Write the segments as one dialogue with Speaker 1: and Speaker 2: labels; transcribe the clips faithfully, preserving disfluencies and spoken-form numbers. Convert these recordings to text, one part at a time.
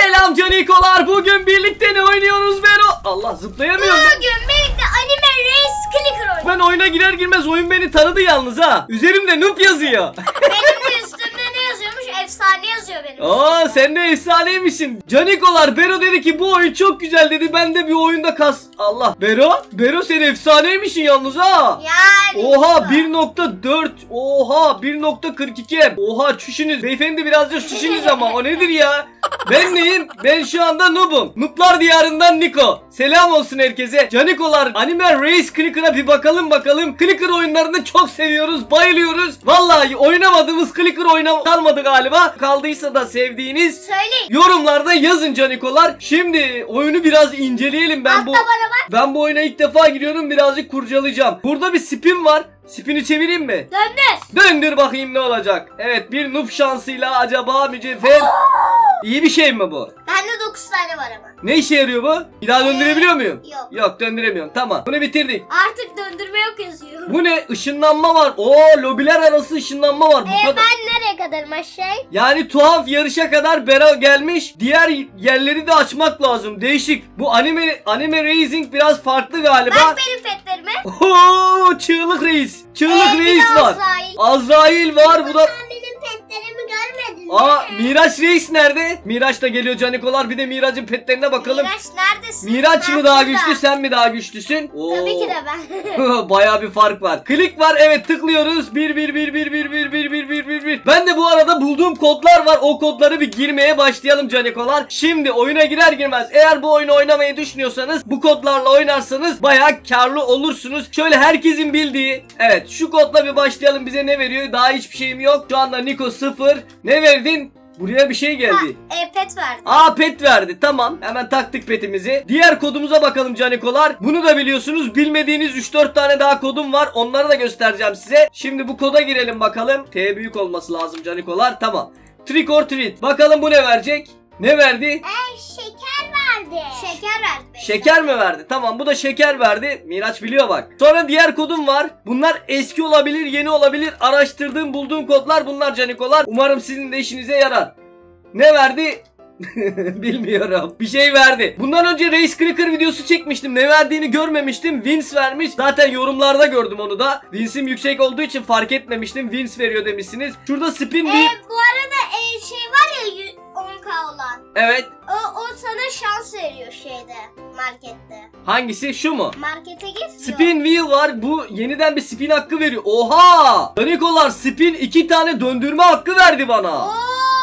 Speaker 1: Selam canikolar. Bugün birlikte ne oynuyoruz Vero? Allah, zıplayamıyorum.
Speaker 2: Bugün birlikte Anime Race Clicker oynuyoruz.
Speaker 1: Ben oyuna girer girmez oyun beni tanıdı yalnız ha. Üzerimde noob yazıyor.
Speaker 2: Benim de üstümde ne yazıyormuş? Efsane yazıyor benim.
Speaker 1: Aa, sen de efsaneymişsin. Canikolar, Vero dedi ki bu oyun çok güzel dedi. Ben de bir oyunda kas. Allah. Vero? Vero sen efsaneymişsin yalnız ha.
Speaker 2: Yani.
Speaker 1: Oha bir nokta dört. Oha bir nokta kırk iki. Oha çüşünüz. Beyefendi birazcık çüşünüz ama o nedir ya? Ben neyim? Ben şu anda noobum. Nooblar diyarından Niko. Selam olsun herkese. Canikolar, Anime Race Clicker'a bir bakalım bakalım. Clicker oyunlarını çok seviyoruz, bayılıyoruz. Vallahi oynamadığımız Clicker oyuna kalmadı galiba. Kaldıysa da sevdiğiniz
Speaker 2: Söyleyin.
Speaker 1: yorumlarda yazın canikolar. Şimdi oyunu biraz inceleyelim. Ben bu
Speaker 2: Hatta bana bak.
Speaker 1: ben bu oyuna ilk defa giriyorum, birazcık kurcalayacağım. Burada bir spin var. Spin'i çevireyim mi?
Speaker 2: Döndür.
Speaker 1: Döndür bakayım ne olacak. Evet, bir noob şansıyla acaba mücevher. İyi bir şey mi bu?
Speaker 2: Bende dokuz tane var ama.
Speaker 1: Ne işe yarıyor bu? Bir daha döndürebiliyor muyum?
Speaker 2: Yok.
Speaker 1: Yok, döndüremiyorum. Tamam. Bunu bitirdik.
Speaker 2: Artık döndürme yok yazıyor.
Speaker 1: Bu ne? Işınlanma var. Oo, lobiler arası ışınlanma var. Bu
Speaker 2: Ee,
Speaker 1: kadar.
Speaker 2: ben nereye kadarım aşağı?
Speaker 1: Yani tuhaf yarışa kadar Bera gelmiş. Diğer yerleri de açmak lazım. Değişik. Bu anime anime racing biraz farklı galiba.
Speaker 2: Bak benim petlerime.
Speaker 1: Oo, çığlık reis. Çığlık
Speaker 2: Ee, bir
Speaker 1: reis
Speaker 2: de
Speaker 1: var.
Speaker 2: Azrail.
Speaker 1: Azrail var. Bu da
Speaker 2: Sen benim petlerimi görmedin
Speaker 1: Aa,
Speaker 2: mi?
Speaker 1: Miraç reis nerede? Miraç da geliyor canikolar. Bir de Miraç'ın petlerine bakalım.
Speaker 2: Miraç neredesin?
Speaker 1: Miraç
Speaker 2: Ben
Speaker 1: mı daha
Speaker 2: burada.
Speaker 1: güçlü, sen mi daha güçlüsün? Oo.
Speaker 2: Tabii ki de ben.
Speaker 1: Bayağı bir fark var. Klik var, evet, tıklıyoruz. bir bir bir bir bir bir bir bir bir bir bir. Ben de bu arada bulduğum kodlar var. O kodları bir girmeye başlayalım canikolar. Şimdi oyuna girer girmez eğer bu oyunu oynamayı düşünüyorsanız bu kodlarla oynarsanız bayağı karlı olursunuz. Şöyle herkesin bildiği, evet, şu kodla bir başlayalım. Bize ne veriyor? Daha hiçbir şeyim yok. Şu anda Niko sıfır. Ne verdin? Buraya bir şey geldi.
Speaker 2: Ha, e, pet verdi.
Speaker 1: Aa, pet verdi, tamam, hemen taktık petimizi. Diğer kodumuza bakalım canikolar. Bunu da biliyorsunuz, bilmediğiniz üç dört tane daha kodum var, onları da göstereceğim size. Şimdi bu koda girelim bakalım. T büyük olması lazım canikolar, tamam. Trick or treat, bakalım bu ne verecek? Ne verdi?
Speaker 2: Ee, şeker verdi. Şeker verdi.
Speaker 1: Şeker mi verdi? Tamam, bu da şeker verdi. Miraç biliyor bak. Sonra diğer kodum var. Bunlar eski olabilir, yeni olabilir. Araştırdığım, bulduğum kodlar bunlar canikolar. Umarım sizin de işinize yarar. Ne verdi? Bilmiyorum. Bir şey verdi. Bundan önce Race Clicker videosu çekmiştim. Ne verdiğini görmemiştim. Wins vermiş. Zaten yorumlarda gördüm onu da. Wins'im yüksek olduğu için fark etmemiştim. Wins veriyor demişsiniz. Şurada spin
Speaker 2: Ee,
Speaker 1: bir...
Speaker 2: bu arada e, şey var ya on K olan.
Speaker 1: Evet.
Speaker 2: O, o sana şans veriyor şeyde, markette.
Speaker 1: Hangisi? Şu mu?
Speaker 2: Markete git.
Speaker 1: Spin wheel var. Bu yeniden bir spin hakkı veriyor. Oha! Canikolar, spin iki tane döndürme hakkı verdi bana.
Speaker 2: Oo.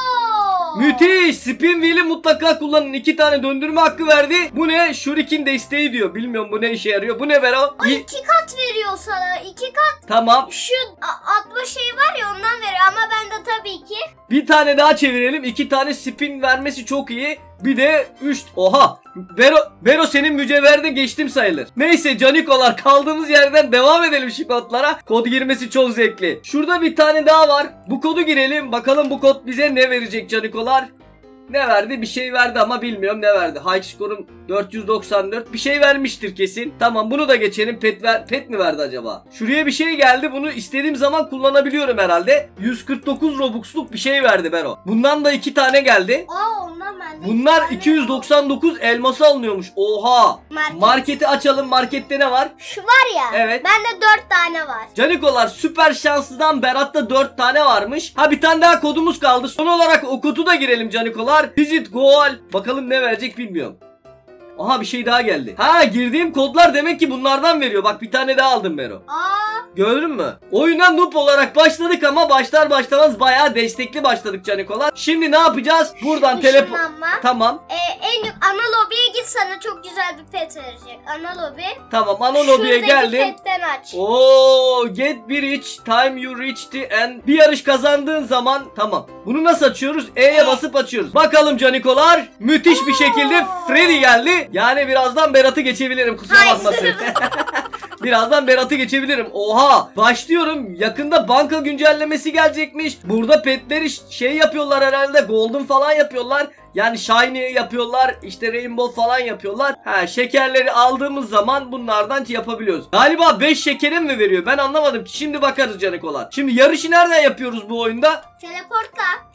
Speaker 1: Müthiş. Spin wheel'i mutlaka kullanın. İki tane döndürme hakkı verdi. Bu ne? Shuriken desteği diyor. Bilmiyorum bu ne işe yarıyor. Bu ne Vero?
Speaker 2: O iki kat veriyor sana. iki kat.
Speaker 1: Tamam.
Speaker 2: Şu a- atma şey var ya, ondan veriyor ama ben de tabii ki.
Speaker 1: Bir tane daha çevirelim. İki tane spin vermesi çok iyi. Bir de üç. Oha. Vero, Vero senin mücevherde geçtim sayılır. Neyse canikolar, kaldığımız yerden devam edelim şu kodlara. Kod girmesi çok zevkli. Şurada bir tane daha var. Bu kodu girelim. Bakalım bu kod bize ne verecek canikolar. Ne verdi? Bir şey verdi ama bilmiyorum ne verdi. High score'um dört yüz doksan dört. Bir şey vermiştir kesin. Tamam, bunu da geçelim. Pet ver, pet mi verdi acaba? Şuraya bir şey geldi. Bunu istediğim zaman kullanabiliyorum herhalde. yüz kırk dokuz Robux'luk bir şey verdi Bero. Bundan da iki tane geldi.
Speaker 2: Aa, ondan bende.
Speaker 1: Bunlar
Speaker 2: iki tane
Speaker 1: iki yüz doksan dokuz elması alınıyormuş. Oha.
Speaker 2: Market.
Speaker 1: Marketi açalım. Markette ne var?
Speaker 2: Şu var ya.
Speaker 1: Evet.
Speaker 2: Bende dört tane var.
Speaker 1: Canikolar, süper şanslıdan Berat'ta dört tane varmış. Ha, bir tane daha kodumuz kaldı. Son olarak o kodu da girelim canikolar. Visit goal. Bakalım ne verecek bilmiyorum. Aha, bir şey daha geldi. Ha, girdiğim kodlar demek ki bunlardan veriyor. Bak, bir tane daha aldım Bero.
Speaker 2: Aa.
Speaker 1: Gördün mü? Oyuna noob olarak başladık ama başlar başlamaz bayağı destekli başladık canikolar. Şimdi ne yapacağız? Buradan telefon...
Speaker 2: Işınlanma.
Speaker 1: Tamam.
Speaker 2: Ee, en ana lobiye git, sana çok güzel bir pet verecek. Ana lobi.
Speaker 1: Tamam, ana lobiye
Speaker 2: Şuradaki
Speaker 1: geldim.
Speaker 2: petten aç.
Speaker 1: Oo, get bir reach time you reach the end. Bir yarış kazandığın zaman, tamam. Bunu nasıl açıyoruz? E'ye basıp açıyoruz. Bakalım canikolar. Müthiş bir şekilde Freddy geldi. Yani birazdan Berat'ı geçebilirim, kusura
Speaker 2: Hayır.
Speaker 1: bakmasın. Birazdan Berat'ı geçebilirim. Oha, başlıyorum. Yakında banka güncellemesi gelecekmiş. Burada petleri şey yapıyorlar herhalde. Golden falan yapıyorlar. Yani shiny yapıyorlar. İşte rainbow falan yapıyorlar. Ha, şekerleri aldığımız zaman bunlardan yapabiliyoruz. Galiba beş şekere mi veriyor? Ben anlamadım. Şimdi bakarız canikolar. Şimdi yarışı nereden yapıyoruz bu oyunda?
Speaker 2: Teleportla.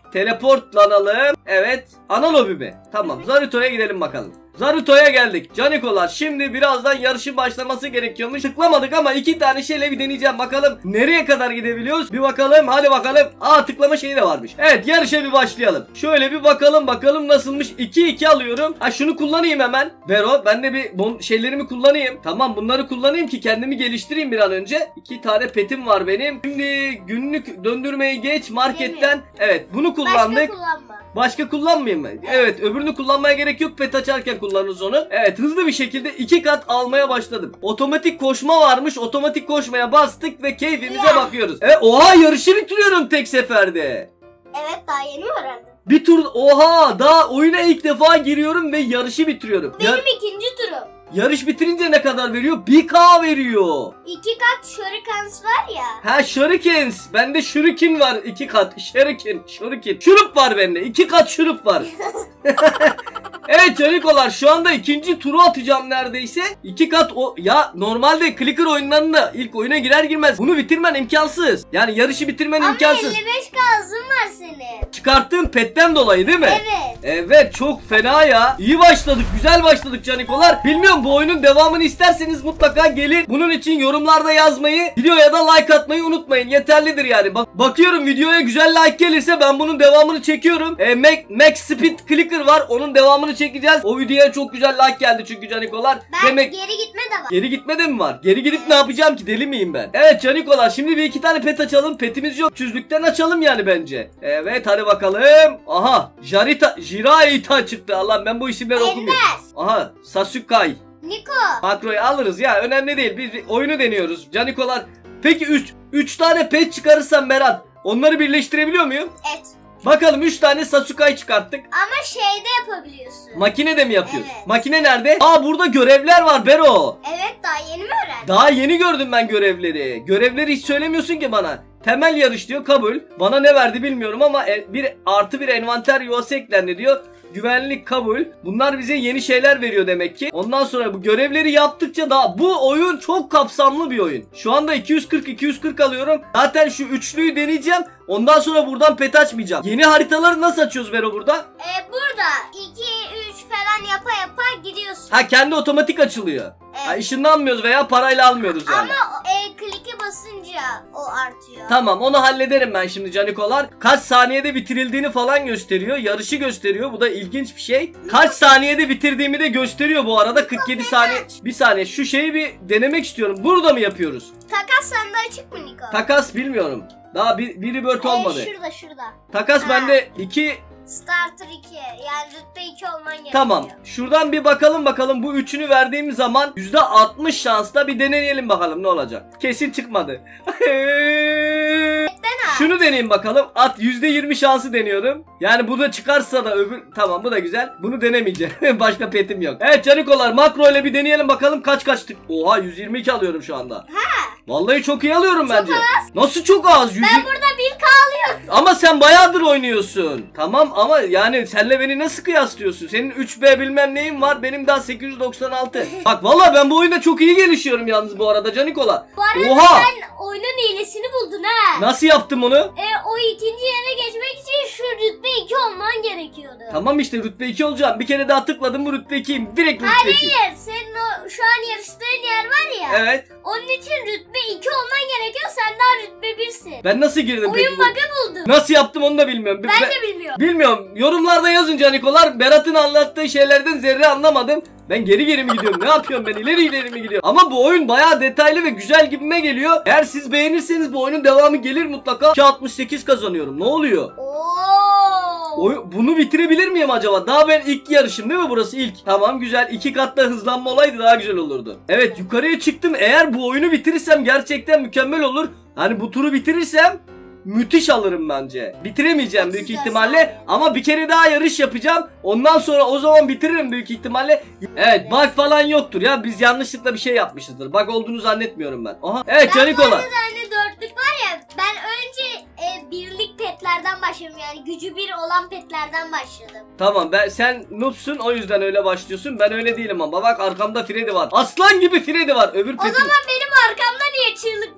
Speaker 1: Teleportlanalım. Evet. Ana lobi mi? Tamam. Zarito'ya gidelim bakalım. Zarito'ya geldik. Canikolar, şimdi birazdan yarışın başlaması gerekiyormuş. Tıklamadık ama iki tane şeyle bir deneyeceğim. Bakalım nereye kadar gidebiliyoruz? Bir bakalım. Hadi bakalım. Aa, tıklama şeyi de varmış. Evet, yarışa bir başlayalım. Şöyle bir bakalım bakalım nasılmış. iki iki alıyorum. Ha, şunu kullanayım hemen. Vero, ben de bir bon şeylerimi kullanayım. Tamam, bunları kullanayım ki kendimi geliştireyim bir an önce. İki tane petim var benim. Şimdi günlük döndürmeyi geç marketten. Evet, bunu kullandık.
Speaker 2: Başka kullanma.
Speaker 1: Başka kullanmayayım mı? Evet, öbürünü kullanmaya gerek yok. Pet açarken kullanırız onu. Evet, hızlı bir şekilde iki kat almaya başladım. Otomatik koşma varmış. Otomatik koşmaya bastık ve keyfimize
Speaker 2: Ya.
Speaker 1: bakıyoruz. E, oha, yarışı bitiriyorum tek seferde.
Speaker 2: Evet, daha yeni mi öğrendin?
Speaker 1: Bir tur, oha, daha oyuna ilk defa giriyorum ve yarışı bitiriyorum.
Speaker 2: Benim
Speaker 1: Yar-
Speaker 2: ikinci turum.
Speaker 1: yarış bitirince ne kadar veriyor? bir K veriyor.
Speaker 2: İki kat shurikens var ya.
Speaker 1: Ha, shurikens. Bende shuriken var iki kat. Shuriken, shuriken. Şurup var bende. iki kat şurup var. Evet canikolar, şu anda ikinci turu atacağım neredeyse. İki kat o ya, normalde clicker oyunlarında ilk oyuna girer girmez bunu bitirmen imkansız. Yani yarışı bitirmen
Speaker 2: Ama
Speaker 1: imkansız.
Speaker 2: elli beş K hızın var senin.
Speaker 1: Çıkarttığın petten dolayı değil mi?
Speaker 2: Evet.
Speaker 1: Evet, çok fena ya. İyi başladık, güzel başladık canikolar. Bilmiyorum, bu oyunun devamını isterseniz mutlaka gelin. Bunun için yorumlarda yazmayı, videoya da like atmayı unutmayın. Yeterlidir yani. Bak bakıyorum, videoya güzel like gelirse ben bunun devamını çekiyorum. E, Max, Max Speed Clicker var. Onun devamını çekeceğiz. O videoya çok güzel like geldi çünkü canikolar.
Speaker 2: Ben
Speaker 1: Demek
Speaker 2: geri gitme de var.
Speaker 1: geri gitme de mi var? Geri gidip ne yapacağım ki? Deli miyim ben? Evet canikolar, şimdi bir iki tane pet açalım. Petimiz yok. Çözlükten açalım yani bence. Evet, hadi bakalım. Aha, Jarita, Jiraita çıktı. Allah, ben bu isimleri okumuyorum.
Speaker 2: Ender.
Speaker 1: Aha, Sasukai.
Speaker 2: Niko.
Speaker 1: Makroyu alırız ya, önemli değil. Biz bir oyunu deniyoruz canikolar. Peki üç üç tane pet çıkarırsam Berat, onları birleştirebiliyor muyum?
Speaker 2: Et.
Speaker 1: Bakalım, üç tane Sasukai çıkarttık.
Speaker 2: Ama şeyde yapabiliyorsun.
Speaker 1: Makinede mi yapıyoruz?
Speaker 2: Evet.
Speaker 1: Makine nerede? Aa, burada görevler var Bero.
Speaker 2: Evet, daha yeni mi öğrendin?
Speaker 1: Daha yeni gördüm ben görevleri. Görevleri hiç söylemiyorsun ki bana. Temel yarış diyor, kabul. Bana ne verdi bilmiyorum ama bir artı bir envanter yuvası eklendi diyor. Güvenlik, kabul. Bunlar bize yeni şeyler veriyor demek ki. Ondan sonra bu görevleri yaptıkça daha, bu oyun çok kapsamlı bir oyun. Şu anda iki yüz kırk iki yüz kırk alıyorum. Zaten şu üçlüyü deneyeceğim. Ondan sonra buradan pet açmayacağım. Yeni haritaları nasıl açıyoruz Vero burada?
Speaker 2: Ee, burada iki üç falan yapa yapa gidiyorsun.
Speaker 1: Ha, kendi otomatik açılıyor.
Speaker 2: Evet.
Speaker 1: Ha, ışınlanmıyoruz veya parayla almıyoruz yani.
Speaker 2: Ama e, klike basınca o artıyor.
Speaker 1: Tamam, onu hallederim ben şimdi canikolar. Kaç saniyede bitirildiğini falan gösteriyor. Yarışı gösteriyor. Bu da ilginç bir şey. Kaç saniyede bitirdiğimi de gösteriyor bu arada. kırk yedi saniye. Bir saniye, şu şeyi bir denemek istiyorum. Burada mı yapıyoruz?
Speaker 2: Takas sende açık mı Niko?
Speaker 1: Takas bilmiyorum. Daha bir, bir rebirth olmadı.
Speaker 2: Ee, şurada şurada.
Speaker 1: Takas
Speaker 2: Ha.
Speaker 1: bende iki.
Speaker 2: Starter iki. Yani rütbe iki olman gerekiyor.
Speaker 1: Tamam. Şuradan bir bakalım bakalım, bu üçünü verdiğim zaman yüzde altmış şansla bir deneyelim bakalım ne olacak. Kesin çıkmadı. Şunu deneyeyim bakalım. At, yüzde yirmi şansı deniyorum. Yani bu da çıkarsa da öbür, tamam, bu da güzel. Bunu denemeyeceğim. Başka petim yok. Evet canikolar, makro ile bir deneyelim bakalım kaç kaçtık. Oha, yüz yirmi iki alıyorum şu anda.
Speaker 2: Ha.
Speaker 1: Vallahi çok iyi alıyorum
Speaker 2: Çok
Speaker 1: bence.
Speaker 2: az.
Speaker 1: Nasıl çok az? yüz...
Speaker 2: Ben burada bir K alıyorum.
Speaker 1: Ama sen bayağıdır oynuyorsun. Tamam ama yani senle beni nasıl kıyaslıyorsun? Senin üç B bilmem neyin var, benim daha sekiz yüz doksan altı. Bak valla ben bu oyunda çok iyi gelişiyorum yalnız bu arada canikola.
Speaker 2: Bu arada
Speaker 1: Oha!
Speaker 2: sen oyunun hilesini buldun ha.
Speaker 1: Nasıl yaptım onu?
Speaker 2: E, o ikinci yere geçmek için şu rütbe iki olman gerekiyordu.
Speaker 1: Tamam işte, rütbe iki olacağım. Bir kere daha tıkladım mı rütbe ikiyim. Direkt rütbe iki.
Speaker 2: Hayır, senin o şu an yarıştığın yer var ya.
Speaker 1: Evet.
Speaker 2: Onun için rütbe iki olman gerekiyor. Sen daha rütbe birsin.
Speaker 1: Ben nasıl girdim
Speaker 2: Oyun
Speaker 1: peki? bu-
Speaker 2: bug'ı buldum.
Speaker 1: Nasıl yaptım onu da bilmiyorum.
Speaker 2: Ben de bilmiyorum.
Speaker 1: Bilmiyorum. Yorumlarda yazın canikolar. Berat'ın anlattığı şeylerden zerre anlamadım. Ben geri geri mi gidiyorum? Ne yapıyorum ben? İleri ileri mi gidiyorum? Ama bu oyun bayağı detaylı ve güzel gibime geliyor. Eğer siz beğenirseniz bu oyunun devamı gelir mutlaka. iki altmış sekiz kazanıyorum. Ne oluyor?
Speaker 2: Oo.
Speaker 1: Oy, bunu bitirebilir miyim acaba? Daha ben ilk yarışım değil mi burası, ilk? Tamam, güzel. İki katta hızlanma olaydı daha güzel olurdu. Evet, yukarıya çıktım. Eğer bu oyunu bitirirsem gerçekten mükemmel olur. Hani bu turu bitirirsem müthiş alırım bence. Bitiremeyeceğim büyük ihtimalle ama bir kere daha yarış yapacağım. Ondan sonra o zaman bitiririm büyük ihtimalle. Evet, bug falan yoktur ya. Biz yanlışlıkla bir şey yapmışızdır. Bug olduğunu zannetmiyorum ben. Aha. Evet canikola.
Speaker 2: Ben bu arada hani dörtlük var ya, ben önce e, birlik petlerden başladım, yani gücü bir olan petlerden başladım.
Speaker 1: Tamam, ben sen noobsun, o yüzden öyle başlıyorsun. Ben öyle değilim ama bak arkamda Freddy var. Aslan gibi Freddy var. Öbür
Speaker 2: O
Speaker 1: petin...
Speaker 2: zaman benim arkamda niye çığlık ve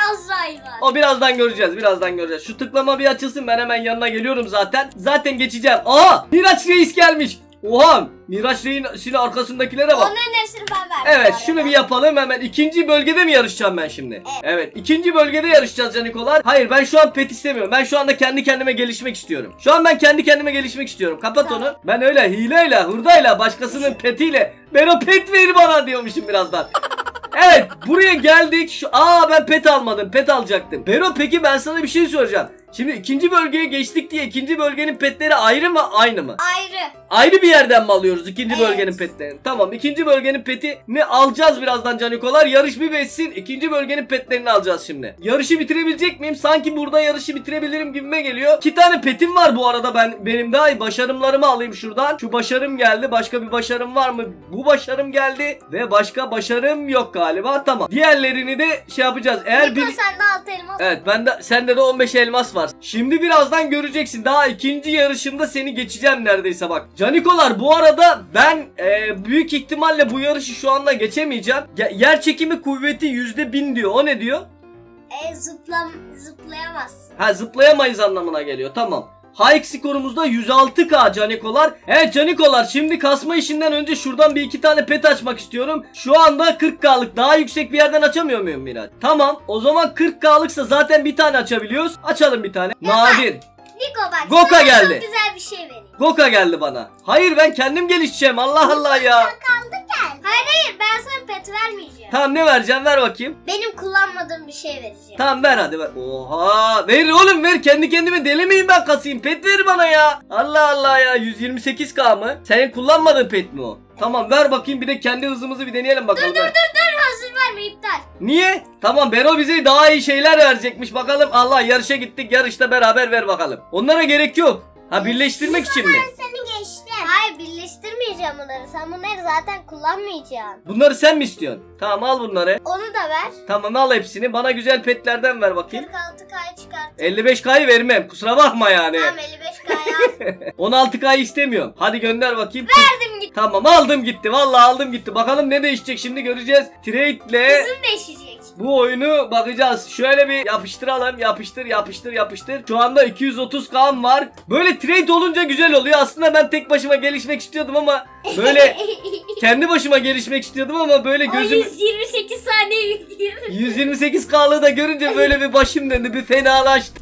Speaker 2: Azrail var.
Speaker 1: O birazdan göreceğiz. Birazdan göreceğiz. Şu tıklama bir açılsın. Ben hemen yanına geliyorum zaten. Zaten geçeceğim. Aa! Miraç Reis gelmiş. Oha! Miraç Reis'in arkasındakilere bak.
Speaker 2: Onların hepsini ben verdim.
Speaker 1: Evet,
Speaker 2: bu
Speaker 1: şunu
Speaker 2: arada.
Speaker 1: bir yapalım hemen. İkinci bölgede mi yarışacağım ben şimdi?
Speaker 2: Evet.
Speaker 1: Evet, ikinci bölgede yarışacağız canikolar. Hayır, ben şu an pet istemiyorum. Ben şu anda kendi kendime gelişmek istiyorum. Şu an ben kendi kendime gelişmek istiyorum. Kapat
Speaker 2: Tamam.
Speaker 1: onu. Ben öyle hileyle, hurdayla, başkasının petiyle ben o pet ver bana diyormuşum birazdan. Evet, buraya geldik. Şu aa ben pet almadım. Pet alacaktım. Bero, peki ben sana bir şey soracağım. Şimdi ikinci bölgeye geçtik diye ikinci bölgenin petleri ayrı mı, aynı mı?
Speaker 2: Ayrı.
Speaker 1: Ayrı bir yerden mi alıyoruz ikinci
Speaker 2: Evet.
Speaker 1: bölgenin petlerini? Tamam, ikinci bölgenin petini alacağız birazdan canikolar. Yarış bir geçsin, ikinci bölgenin petlerini alacağız şimdi. Yarışı bitirebilecek miyim? Sanki burada yarışı bitirebilirim gibime geliyor. İki tane petim var bu arada, ben benim daha iyi başarımlarımı alayım şuradan. Şu başarım geldi. Başka bir başarım var mı? Bu başarım geldi ve başka başarım yok galiba. Tamam. Diğerlerini de şey yapacağız. Eğer bir
Speaker 2: Niko sende altı elmas.
Speaker 1: Evet, bende sende de on beş elmas var. Şimdi birazdan göreceksin. Daha ikinci yarışımda seni geçeceğim neredeyse bak. Canikolar, bu arada ben e, büyük ihtimalle bu yarışı şu anda geçemeyeceğim. Ye- yer çekimi kuvveti yüzde bin diyor. O ne diyor?
Speaker 2: E, zıplam, zıplayamazsın.
Speaker 1: Ha, zıplayamayız anlamına geliyor. Tamam. High skorumuzda yüz altı K canikolar. Evet canikolar, şimdi kasma işinden önce şuradan bir iki tane pet açmak istiyorum. Şu anda kırk K'lık, daha yüksek bir yerden açamıyor muyum Miraç? Tamam, o zaman kırk K'lıksa zaten bir tane açabiliyoruz. Açalım bir tane. Nadir.
Speaker 2: Niko bak.
Speaker 1: Goka
Speaker 2: sana
Speaker 1: geldi.
Speaker 2: Çok güzel bir şey vereyim.
Speaker 1: Goka geldi bana. Hayır, ben kendim gelişeceğim. Allah Allah ya.
Speaker 2: Kaldı gel. Hayır hayır, ben sana pet vermeyeceğim.
Speaker 1: Tamam, ne vereceğim, ver bakayım.
Speaker 2: Benim kullanmadığım bir şey vereceğim.
Speaker 1: Tamam, ver hadi ver. Oha, ver oğlum, ver, kendi kendime deli miyim ben kasayım, pet ver bana ya. Allah Allah ya, yüz yirmi sekiz K mı? Senin kullanmadığın pet mi o? Tamam, ver bakayım, bir de kendi hızımızı bir deneyelim bakalım.
Speaker 2: Dur dur dur dur, hazır verme, iptal.
Speaker 1: Niye? Tamam, Bero bize daha iyi şeyler verecekmiş bakalım. Allah, yarışa gittik, yarışta beraber ver bakalım. Onlara gerek yok. Ha, birleştirmek için mi?
Speaker 2: Seni geçtim. Hayır, birleştirmeyeceğim bunları. Sen bunları zaten kullanmayacaksın.
Speaker 1: Bunları sen mi istiyorsun? Tamam, al bunları.
Speaker 2: Onu da ver.
Speaker 1: Tamam, al hepsini. Bana güzel petlerden ver bakayım.
Speaker 2: kırk altı K'yı çıkart.
Speaker 1: elli beş K'yı vermem. Kusura bakma yani.
Speaker 2: Tamam, elli beş K'ya al.
Speaker 1: on altı K'yı istemiyorum. Hadi gönder bakayım.
Speaker 2: Verdim gitti.
Speaker 1: Tamam, aldım gitti. Vallahi aldım gitti. Bakalım ne değişecek şimdi, göreceğiz. Trade'le
Speaker 2: Hızın değişecek.
Speaker 1: bu oyunu bakacağız. Şöyle bir yapıştıralım. Yapıştır yapıştır yapıştır. Şu anda iki yüz otuz K'm var. Böyle trade olunca güzel oluyor. Aslında ben tek başıma gelişmek istiyordum ama böyle kendi başıma gelişmek istiyordum ama böyle
Speaker 2: O
Speaker 1: gözüm
Speaker 2: yüz yirmi sekiz saniye yüklüyor.
Speaker 1: yüz yirmi sekiz K'lığı da görünce böyle bir başım döndü. Bir fenalaştı.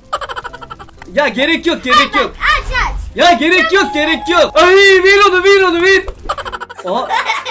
Speaker 1: Ya gerek yok, gerek yok.
Speaker 2: Aç aç.
Speaker 1: Ya gerek yok, gerek yok. Ay, ver onu, ver onu, ver. Aa,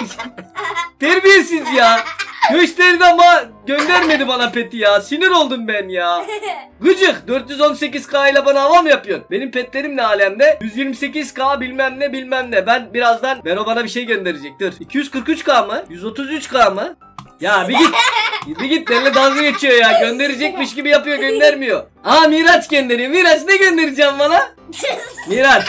Speaker 1: terbiyesiz ya. Gösterdi ama göndermedi bana peti ya. Sinir oldum ben ya. Gıcık. dört yüz on sekiz K ile bana hava mı yapıyorsun? Benim petlerim ne alemde? yüz yirmi sekiz K bilmem ne bilmem ne. Ben birazdan Bero bana bir şey gönderecek. Dur. iki yüz kırk üç K mı? yüz otuz üç K mı? Ya bir git. Bir git, benimle dalga geçiyor ya. Gönderecekmiş gibi yapıyor, göndermiyor. Aa, Miraç gönderiyor. Miraç ne göndereceğim bana? Miraç.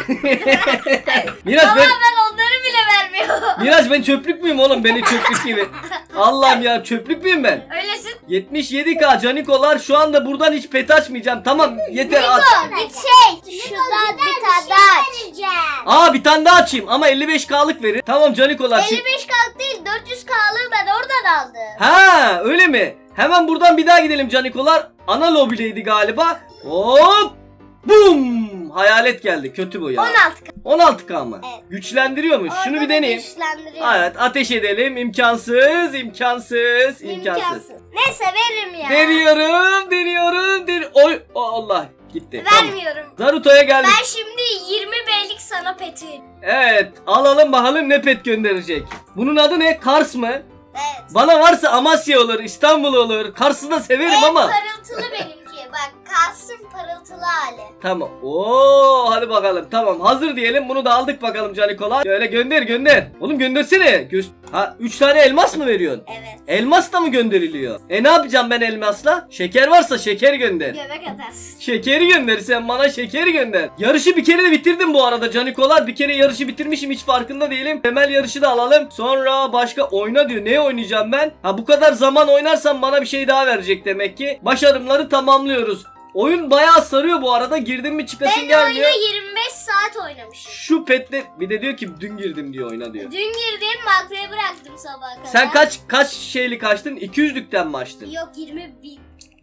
Speaker 1: Miraç
Speaker 2: Ama
Speaker 1: ben
Speaker 2: ben onları bile vermiyorum.
Speaker 1: Miraç ben çöplük müyüm oğlum, beni çöplük gibi. Allah'ım ya, çöplük müyüm ben?
Speaker 2: Öylesin.
Speaker 1: yetmiş yedi K canikolar, şu anda buradan hiç pet açmayacağım. Tamam, yeter aç.
Speaker 2: Bir şey. Şuradan bir tane daha aç.
Speaker 1: Aa, bir tane daha açayım ama elli beş K'lık verin. Tamam canikolar. şi-
Speaker 2: elli beş K'lık değil, dört yüz K'lığı ben oradan aldım.
Speaker 1: Ha, öyle mi? Hemen buradan bir daha gidelim canikolar. Ana lobideydi galiba. Hop. Bum. Hayalet geldi. Kötü bu ya.
Speaker 2: on altı K.
Speaker 1: on altı K mı?
Speaker 2: Evet.
Speaker 1: Güçlendiriyormuş. Şunu
Speaker 2: Orada
Speaker 1: bir
Speaker 2: da
Speaker 1: deneyeyim.
Speaker 2: güçlendiriyor.
Speaker 1: Evet, ateş edelim. İmkansız, imkansız, imkansız.
Speaker 2: İmkansız. Neyse, veririm ya.
Speaker 1: Deniyorum, deniyorum, deniyorum. Oy, o Allah, gitti. Tamam.
Speaker 2: Vermiyorum.
Speaker 1: Naruto'ya geldik.
Speaker 2: Ben şimdi yirmi B'lik sana peti veririm.
Speaker 1: Evet, alalım bakalım ne pet gönderecek. Bunun adı ne? Kars mı?
Speaker 2: Evet.
Speaker 1: Bana varsa Amasya olur, İstanbul olur. Kars'ı da severim
Speaker 2: En
Speaker 1: ama.
Speaker 2: parıltılı benimki. Bak, kalsın parıltılı hali.
Speaker 1: Tamam. Oo, hadi bakalım. Tamam, hazır diyelim. Bunu da aldık bakalım canikolar. Şöyle gönder, gönder. Oğlum göndersene. Göz ha, üç tane elmas mı veriyorsun?
Speaker 2: Evet.
Speaker 1: Elmas da mı gönderiliyor? E ne yapacağım ben elmasla? Şeker varsa şeker gönder.
Speaker 2: Göbek atarsın.
Speaker 1: Şekeri gönder, sen bana şekeri gönder. Yarışı bir kere de bitirdim bu arada canikolar. Bir kere yarışı bitirmişim, hiç farkında değilim. Temel yarışı da alalım. Sonra başka oyna diyor. Ne oynayacağım ben? Ha, bu kadar zaman oynarsam bana bir şey daha verecek demek ki. Başarımları tamamlıyoruz. Oyun bayağı sarıyor bu arada. Girdim mi çıkasın
Speaker 2: Ben
Speaker 1: gelmiyor.
Speaker 2: oyunu yirmi beş saat oynamışım.
Speaker 1: Şu petle bir de diyor ki dün girdim diyor oyuna diyor.
Speaker 2: Dün girdim, makroya bıraktım sabaha kadar.
Speaker 1: Sen kaç kaç şeylik açtın? iki yüzlükten mi açtın?
Speaker 2: Yok, yirmi bir.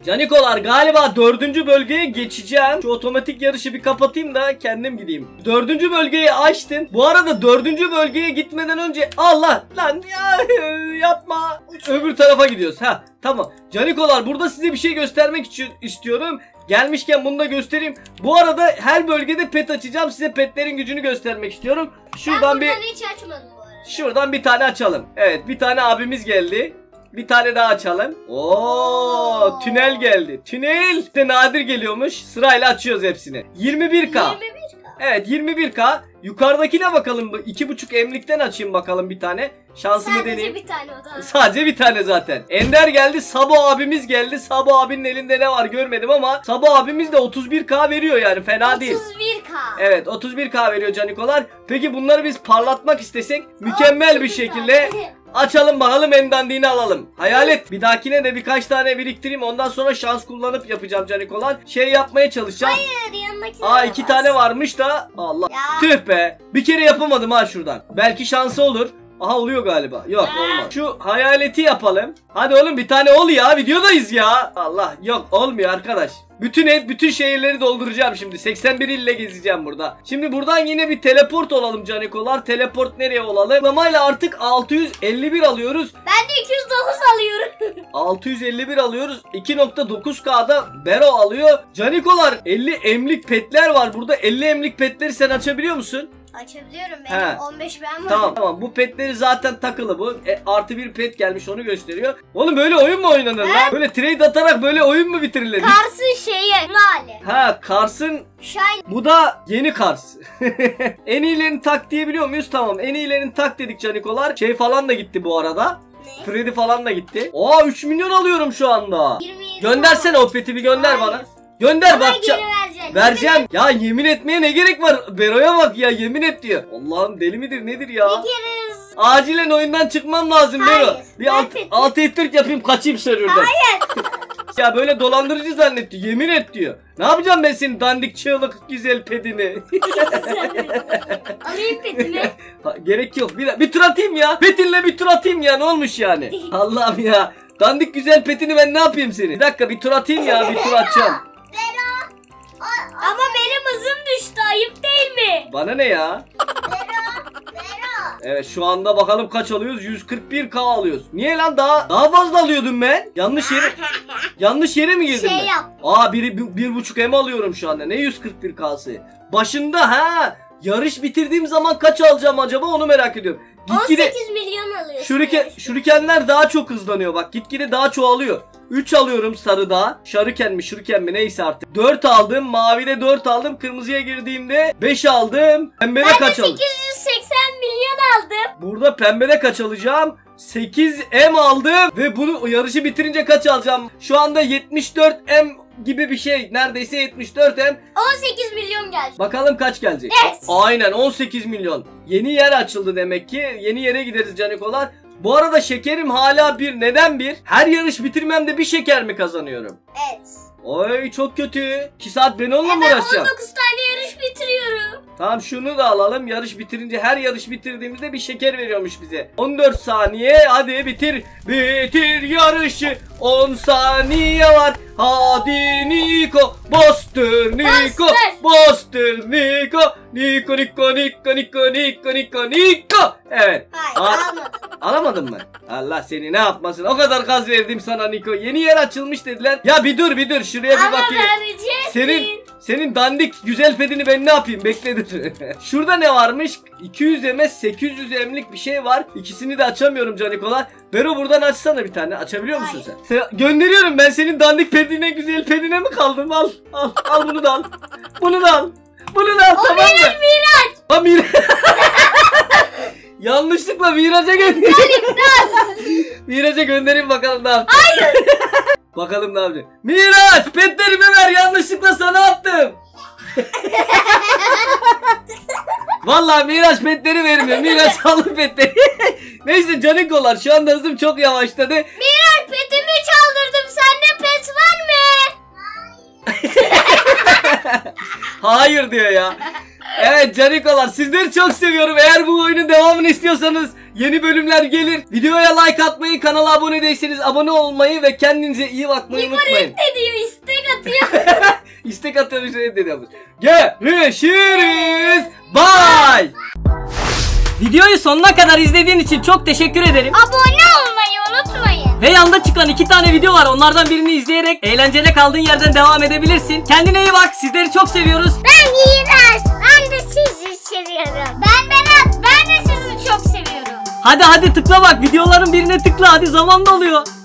Speaker 1: Canikolar galiba dördüncü bölgeye geçeceğim. Şu otomatik yarışı bir kapatayım da kendim gideyim. Dördüncü bölgeyi açtın. Bu arada dördüncü bölgeye gitmeden önce Allah lan ya, yapma. Öbür tarafa gidiyoruz. Ha tamam. Canikolar burada size bir şey göstermek için istiyorum. Gelmişken bunu da göstereyim. Bu arada her bölgede pet açacağım. Size petlerin gücünü göstermek istiyorum. Şuradan bir
Speaker 2: hiç açmadım bu arada.
Speaker 1: şuradan bir tane açalım. Evet, bir tane abimiz geldi. Bir tane daha açalım. Oo, tünel geldi. Tünel de nadir geliyormuş. Sırayla açıyoruz hepsini. yirmi bir K.
Speaker 2: yirmi bir K.
Speaker 1: Evet, yirmi bir K. Yukarıdakine bakalım. iki buçuk emlikten açayım bakalım bir tane. Şansımı
Speaker 2: Sadece
Speaker 1: deneyeyim.
Speaker 2: bir tane o da.
Speaker 1: Sadece bir tane zaten. Ender geldi. Sabo abimiz geldi. Sabo abinin elinde ne var görmedim ama Sabo abimiz de otuz bir K veriyor yani. Fena değil.
Speaker 2: otuz bir K.
Speaker 1: Evet, otuz bir K veriyor canikolar. Peki bunları biz parlatmak istesek mükemmel bir şekilde açalım bakalım, en dandiğini alalım. Hayalet. Bir dahakine de birkaç tane biriktireyim. Ondan sonra şans kullanıp yapacağım canikolar. Şey yapmaya çalışacağım.
Speaker 2: Hayır, yanındaki
Speaker 1: Aa, iki tane varmış da. Allah.
Speaker 2: Ya.
Speaker 1: Tüh be. Bir kere yapamadım ha şuradan. Belki şansı olur. Aha, oluyor galiba. Yok, olmaz. Şu hayaleti yapalım. Hadi oğlum, bir tane ol ya. Videodayız ya. Allah, yok olmuyor arkadaş. Bütün ev, bütün şehirleri dolduracağım şimdi. seksen bir ille gezeceğim burada. Şimdi buradan yine bir teleport olalım canikolar. Teleport nereye olalım? Tıklamayla artık altı yüz elli bir alıyoruz.
Speaker 2: Ben de iki yüz dokuz alıyorum.
Speaker 1: altı yüz elli bir alıyoruz. iki nokta dokuz K'da Bero alıyor. Canikolar, elli emlik petler var burada. elli emlik petleri sen açabiliyor musun?
Speaker 2: Açabiliyorum,
Speaker 1: He.
Speaker 2: benim on beş ben var.
Speaker 1: Tamam tamam, bu petleri zaten takılı bu. E, artı bir pet gelmiş, onu gösteriyor. Oğlum böyle oyun mu oynanır lan? Böyle trade atarak böyle oyun mu bitirilir?
Speaker 2: Kars'ın şeyi hali.
Speaker 1: Ha, Kars'ın.
Speaker 2: Shine.
Speaker 1: Bu da yeni Kars. En iyilerini tak diyebiliyor muyuz? Tamam, en iyilerini tak dedik canikolar. Şey falan da gitti bu arada.
Speaker 2: Ne?
Speaker 1: Freddy falan da gitti. Aa, üç milyon alıyorum şu anda.
Speaker 2: yirmi yedi
Speaker 1: Göndersene o peti, bir gönder
Speaker 2: Hayır.
Speaker 1: bana. Gönder,
Speaker 2: Bana
Speaker 1: bakacağım.
Speaker 2: geri vereceksin.
Speaker 1: Vereceğim. Ya yemin etmeye ne gerek var? Bero'ya bak ya, yemin et diyor. Allah'ım, deli midir nedir ya?
Speaker 2: Bir kere.
Speaker 1: Acilen oyundan çıkmam lazım Bero.
Speaker 2: Hayır,
Speaker 1: Bir
Speaker 2: ben
Speaker 1: alt,
Speaker 2: peti-
Speaker 1: alt F yapayım, kaçayım serverden. Hayır. Ya böyle dolandırıcı zannetti, yemin et diyor. Ne yapacağım ben senin dandik çığlık güzel pedini?
Speaker 2: Alayım petimi.
Speaker 1: Ha, gerek yok. Bir, bir tur atayım ya. Petinle bir tur atayım ya, ne olmuş yani? Allah'ım ya. Dandik güzel petini ben ne yapayım seni? Bir dakika, bir tur atayım ya, bir tur atacağım.
Speaker 2: Ama benim hızım düştü, ayıp değil mi?
Speaker 1: Bana ne ya? Evet, şu anda bakalım kaç alıyoruz? yüz kırk bir K alıyoruz. Niye lan, daha daha fazla alıyordum ben? Yanlış yere yanlış yere mi girdim
Speaker 2: Şey
Speaker 1: ben?
Speaker 2: yap.
Speaker 1: Aa, bir, bir, bir buçuk M alıyorum şu anda. Ne yüz kırk bir K'sı? Başında ha. Yarış bitirdiğim zaman kaç alacağım acaba, onu merak ediyorum.
Speaker 2: on
Speaker 1: Gitgide
Speaker 2: sekiz milyon alıyorsun.
Speaker 1: şuriken, şurikenler daha çok hızlanıyor bak. Gitgide daha çoğalıyor. üç alıyorum sarıda. Şuriken mi şuriken mi neyse artık. dört aldım. Mavide dört aldım. Kırmızıya girdiğimde beş aldım. Pembede
Speaker 2: Ben de
Speaker 1: kaç aldım?
Speaker 2: sekiz yüz seksen milyon aldım.
Speaker 1: Burada pembede kaç alacağım? sekiz M aldım. Ve bunu yarışı bitirince kaç alacağım? Şu anda yetmiş dört M gibi bir şey. Neredeyse yetmiş dört M.
Speaker 2: on sekiz milyon gelecek.
Speaker 1: Bakalım kaç gelecek?
Speaker 2: Evet.
Speaker 1: A- Aynen, on sekiz milyon. Yeni yer açıldı demek ki. Yeni yere gideriz canikolar. Bu arada şekerim hala bir. Neden bir? Her yarış bitirmemde bir şeker mi kazanıyorum?
Speaker 2: Evet.
Speaker 1: Oy, çok kötü. iki saat ben onunla mı
Speaker 2: Ben
Speaker 1: uğraşacağım?
Speaker 2: on dokuz tane yarış bitiriyorum.
Speaker 1: Tamam, şunu da alalım. Yarış bitirince, her yarış bitirdiğimizde bir şeker veriyormuş bize. on dört saniye. Hadi bitir. Bitir yarışı. on saniye var. Hadi Niko. Bastır Niko.
Speaker 2: Bastır.
Speaker 1: Bastır Niko. Niko Niko Niko Niko Niko Niko Niko. Evet.
Speaker 2: Hayır,
Speaker 1: Aa,
Speaker 2: almadım.
Speaker 1: alamadın mı? Allah seni ne yapmasın. O kadar gaz verdim sana Niko. Yeni yer açılmış dediler. Ya bir dur bir dur. Şuraya bir
Speaker 2: Ama
Speaker 1: bakayım.
Speaker 2: vereceksin.
Speaker 1: Senin senin dandik güzel pedini ben ne yapayım? Bekle dur. Şurada ne varmış? iki yüz M sekiz yüz M'lik bir şey var. İkisini de açamıyorum canikolar. Bero, buradan açsana bir tane. Açabiliyor musun sen? Sen- Gönderiyorum, ben senin dandik pedine, güzel pedine mi kaldım? Al. Al. Al bunu da al. Bunu da al. Bunu da al,
Speaker 2: O
Speaker 1: tamam
Speaker 2: benim
Speaker 1: mı?
Speaker 2: Miraç.
Speaker 1: Ha, Miraç. Yanlışlıkla Miraç'a göndereyim. Miraç'a göndereyim bakalım ne yapacak. Hayır. Bakalım ne yapacak. Miraç, petlerimi ver, yanlışlıkla sana attım. Vallahi Miraç petleri vermiyor. Miraç alın petleri. Neyse canikolar, şu anda hızım çok yavaşladı.
Speaker 2: Miraç, petimi çaldırdım. Sende pet var mı?
Speaker 1: Hayır diyor ya. Evet canikolar, sizleri çok seviyorum. Eğer bu oyunun devamını istiyorsanız yeni bölümler gelir. Videoya like atmayı, kanala abone değilseniz abone olmayı ve kendinize iyi bakmayı unutmayın.
Speaker 2: Ne diyor, istek atıyor.
Speaker 1: İstek atıyormuş, reddediyormuş. Görüşürüz. Bye. Videoyu sonuna kadar izlediğin için çok teşekkür ederim.
Speaker 2: Abone olmayı unutmayın.
Speaker 1: Ve yanda çıkan iki tane video var. Onlardan birini izleyerek eğlenceli kaldığın yerden devam edebilirsin. Kendine iyi bak. Sizleri çok seviyoruz.
Speaker 2: Ben Yiğidaş. Ben de sizi seviyorum. Ben Berat. Ben de sizi çok seviyorum.
Speaker 1: Hadi hadi tıkla bak. Videoların birine tıkla. Hadi zaman doluyor.